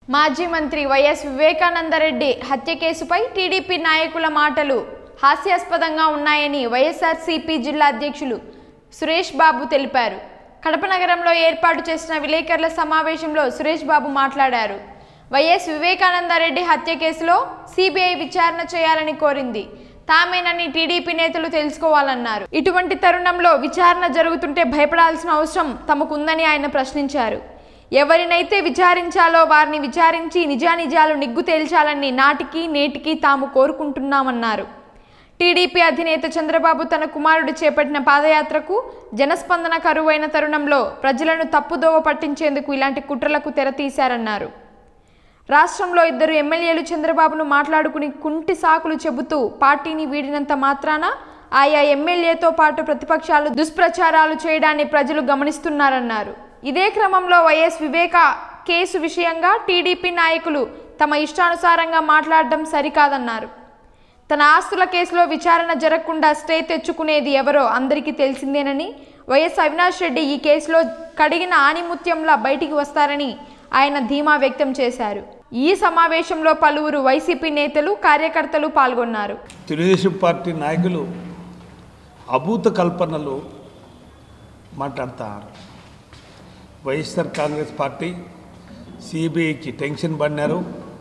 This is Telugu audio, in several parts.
మాజీ మంత్రి వైఎస్ వివేకానందరెడ్డి హత్య కేసుపై టీడీపీ నాయకుల మాటలు హాస్యాస్పదంగా ఉన్నాయని YSRCP జిల్లా అధ్యక్షులు సురేష్ బాబు తెలిపారు. కడప నగరంలో ఏర్పాటు చేసిన విలేకరుల సమావేశంలో సురేష్ బాబు మాట్లాడారు. వైఎస్ వివేకానందరెడ్డి హత్య కేసులో CBI విచారణ చేయాలని కోరింది తామేనని టీడీపీ నేతలు తెలుసుకోవాలన్నారు. ఇటువంటి తరుణంలో విచారణ జరుగుతుంటే భయపడాల్సిన అవసరం తమకుందని ఆయన ప్రశ్నించారు. ఎవరినైతే విచారించాలో వారిని విచారించి నిజానిజాలు నిగ్గు తేల్చాలని నాటికి నేటికి తాము కోరుకుంటున్నామన్నారు. టీడీపీ అధినేత చంద్రబాబు తన కుమారుడు చేపట్టిన పాదయాత్రకు జనస్పందన కరువైన తరుణంలో ప్రజలను తప్పుదోవ పట్టించేందుకు ఇలాంటి కుట్రలకు తెరతీశారన్నారు. రాష్ట్రంలో 2 ఎమ్మెల్యేలు చంద్రబాబును మాట్లాడుకుని కుంటి సాకులు చెబుతూ పార్టీని వీడినంత మాత్రాన ఆయా ఎమ్మెల్యేతో పాటు ప్రతిపక్షాలు దుష్ప్రచారాలు చేయడాన్ని ప్రజలు గమనిస్తున్నారన్నారు. ఇదే క్రమంలో వైఎస్ వివేక కేసు విషయంగా టీడీపీ నాయకులు తమ ఇష్టానుసారంగా మాట్లాడడం సరికాదన్నారు. తన ఆస్తుల కేసులో విచారణ జరగకుండా స్టే తెచ్చుకునేది ఎవరో అందరికీ తెలిసిందేనని, వైఎస్ అవినాష్ రెడ్డి ఈ కేసులో కడిగిన ఆణిముత్యంలా బయటికి వస్తారని ఆయన ధీమా వ్యక్తం చేశారు. ఈ సమావేశంలో పలువురు వైసీపీ నేతలు కార్యకర్తలు పాల్గొన్నారు. తెలుగుదేశం పార్టీ నాయకులు అభూత కల్పనలు మాట్లాడతారు. వైఎస్ఆర్ కాంగ్రెస్ పార్టీ CBIకి టెన్షన్ పడినారు.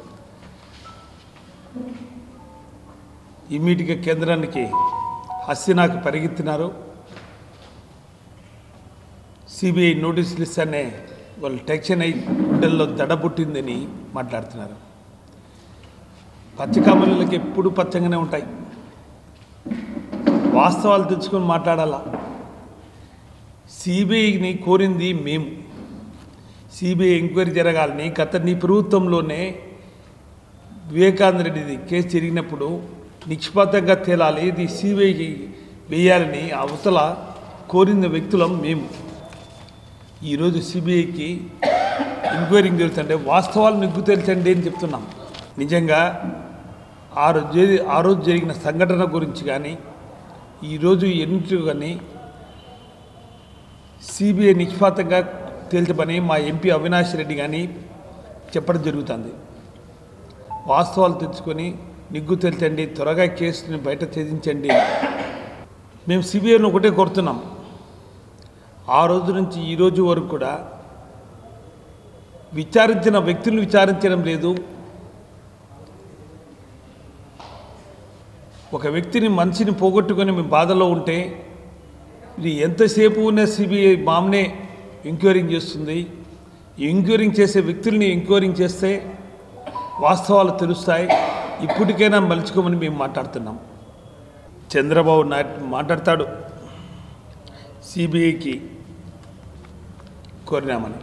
ఇమ్మీడియట్గా కేంద్రానికి హస్తినాకు పరిగెత్తినారు. CBI నోటీసులు ఇస్తానే వాళ్ళు టెన్షన్ అయి గుండెల్లో దడబుట్టిందని మాట్లాడుతున్నారు. పచ్చకామలకి ఎప్పుడు పచ్చగానే ఉంటాయి. వాస్తవాలు తెచ్చుకొని మాట్లాడాలా. CBIని కోరింది మేము. CBI ఎంక్వైరీ జరగాలని నీ ప్రభుత్వంలోనే వివేకానంద రెడ్డిది కేసు జరిగినప్పుడు నిష్పక్షంగా తేలాలి, ఇది CBIకి వేయాలని అవతల కోరిన వ్యక్తులం మేము. ఈరోజు CBIకి ఎంక్వైరీ జరుగుతుంటే వాస్తవాలు నిగ్గు తేల్చండి అని చెప్తున్నాం. నిజంగా ఆ రోజు జరిగిన సంఘటన గురించి కానీ ఈరోజు ఎన్నిటి కానీ CBI నిష్పక్షంగా తేల్చమని మా MP అవినాష్ రెడ్డి కానీ చెప్పడం జరుగుతుంది. వాస్తవాలు తెచ్చుకొని నిగ్గు తేల్చండి, త్వరగా కేసుని బయట ఛేదించండి. మేము CBIని ఒకటే కోరుతున్నాం. ఆ రోజు నుంచి ఈ రోజు వరకు కూడా విచారించిన వ్యక్తులను విచారించడం లేదు. ఒక వ్యక్తిని మనిషిని పోగొట్టుకొని మేము బాధలో ఉంటే ఇది ఎంతసేపు ఉన్న CBI మామనే ఎంక్వైరింగ్ చేస్తుంది. ఎంక్వైరింగ్ చేసే వ్యక్తుల్ని ఎంక్వైరింగ్ చేస్తే వాస్తవాలు తెలుస్తాయి. ఇప్పటికైనా మలుచుకోమని మేము మాట్లాడుతున్నాం. చంద్రబాబు నాయుడు మాట్లాడతాడు CBIకి కోరినామని.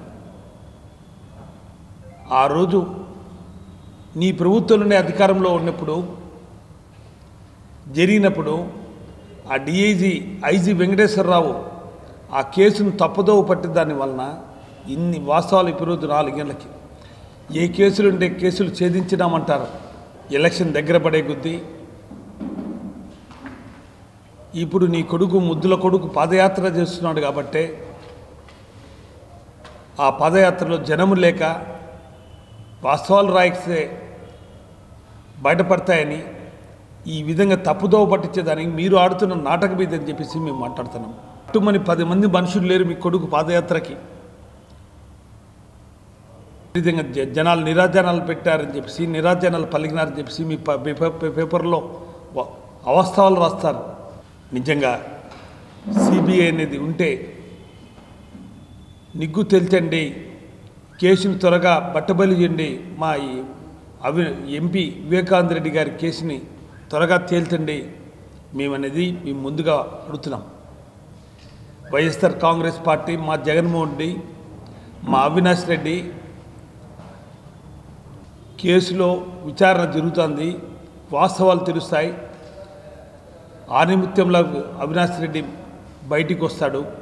ఆ రోజు నీ ప్రభుత్వంలోనే అధికారంలో ఉన్నప్పుడు జరిగినప్పుడు ఆ IG వెంకటేశ్వరరావు ఆ కేసును తప్పుదోవ పట్టి దాని వలన ఇన్ని వాస్తవాలు ఇప్పుడు 4 గంటలకి ఏ కేసులు ఉంటే కేసులు ఛేదించినామంటారు. ఎలక్షన్ దగ్గర పడే కొద్దీ ఇప్పుడు నీ కొడుకు ముద్దుల కొడుకు పాదయాత్ర చేస్తున్నాడు కాబట్టి ఆ పాదయాత్రలో జనము లేక వాస్తవాలు రాయిస్తే బయటపడతాయని ఈ విధంగా తప్పుదోవ పట్టించేదానికి మీరు ఆడుతున్న నాటకం మీద అని చెప్పేసి మేము మాట్లాడుతున్నాం. అటుమని 10 మంది మనుషులు లేరు మీ కొడుకు పాదయాత్రకి. ఈ విధంగా జనాలు నిరాజనాలు పెట్టారని చెప్పేసి నిరాజనాలు పలికినారని చెప్పేసి మీ పేపర్లో అవాస్తవాలు రాస్తారు. నిజంగా CBI అనేది ఉంటే నిగ్గు తేల్చండి, కేసుని త్వరగా బట్టబయలు చేయండి. మా MP వివేకానంద రెడ్డి గారి కేసుని త్వరగా తేల్చండి మేమనేది మేము ముందుగా అడుగుతున్నాం. వైఎస్ఆర్ కాంగ్రెస్ పార్టీ మా జగన్మోహన్ రెడ్డి మా అవినాష్ రెడ్డి కేసులో విచారణ జరుగుతుంది. వాస్తవాలు తెలుస్తాయి. ఆ నిమిత్తంలో అవినాష్ రెడ్డి బయటికి వస్తాడు.